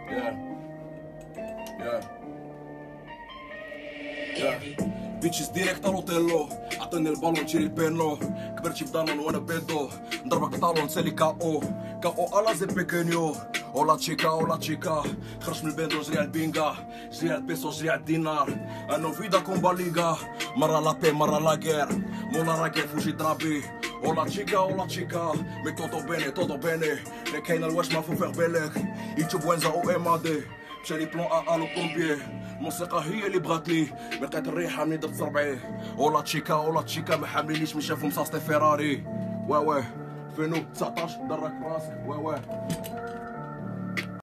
Yeah. Yeah. Yeah. بيتشز ديريكت الاوتيلو عطيني البالون تشيري البينو كبرت في دانون وانا بيدو نضربك طالون سالي كاو الا زي بيكينيو اولا تشيكا خرج من البيندو جري على البينغا جري على البيسو جري على الدينار انو فيدا كومبا ليغا مرة لا بي مرة لا غير مولا راكي فوجي درابي اولا تشيكا مي توتو بيني لي كاين الواش ما فو فيغ بالك يوتيوب وينزا او ام دي مشى لي بلون الو بومبيه الموسيقى هي اللي بغات لي لقيت الريحه مني درت ربعيه اولا تشيكا ما حاملينيش من شافهم صاصتي فيراري واه 2019 درك راسك واه